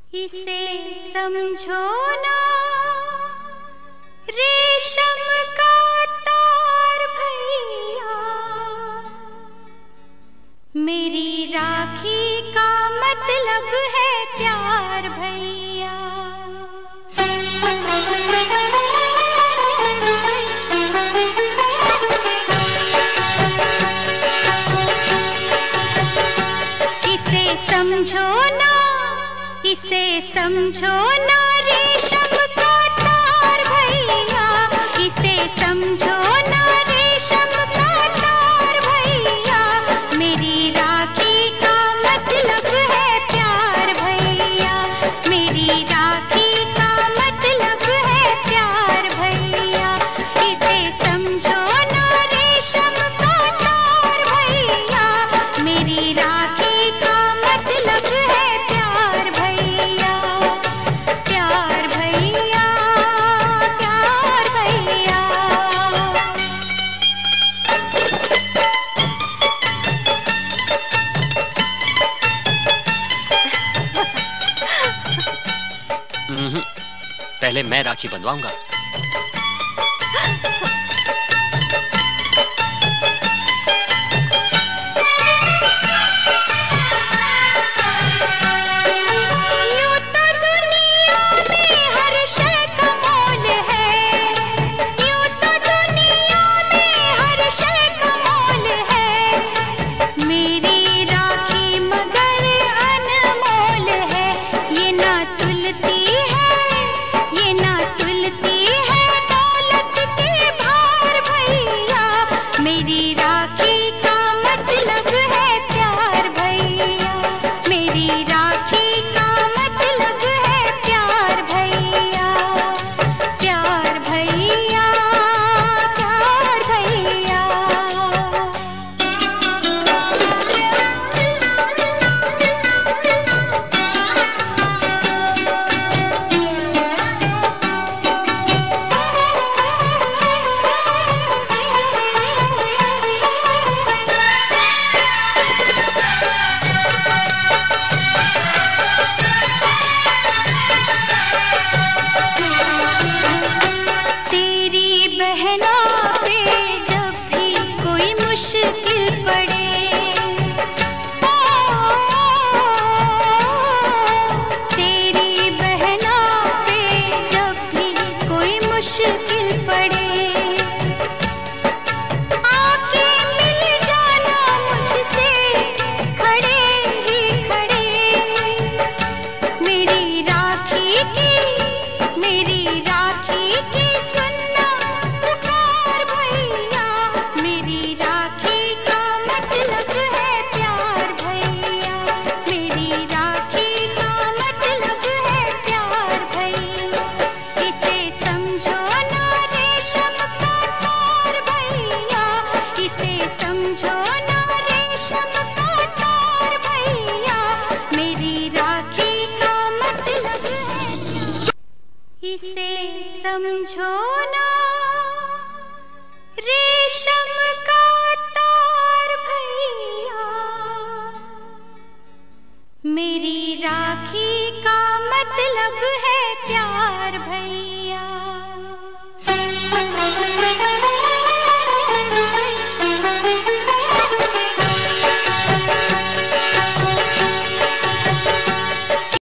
इसे समझो ना रेशम का तार भैया, मेरी राखी का मतलब है प्यार भैया। इसे समझो ना, इसे समझो ना रेशम का तार भैया, इसे समझो ना रेशम का तार भैया, मेरी राखी का मतलब है प्यार भैया, मेरी राखी का मतलब है प्यार भैया। इसे समझो ना रेशम का तार भैया, मेरी राखी का मतलब है प्यार भैया, प्यार भैया, प्यार भैया। पहले मैं राखी बंधवाऊंगा। मुश्किल पड़े, तेरी बहना पे जब भी कोई मुश्किल पड़े, आके मिल जाना मुझसे खड़े ही खड़े, मेरी राखी की सुनना पुकार भैया, मेरी राखी का मतलब है प्यार भैया, मेरी राखी का मतलब है प्यार भैया। इसे समझो ना रेशम का तार भैया, इसे समझो ना रेशम का तार भैया, मेरी राखी का मतलब है, इसे समझो ना रेशम का तार भैया, मेरी राखी का मतलब है प्यार भैया।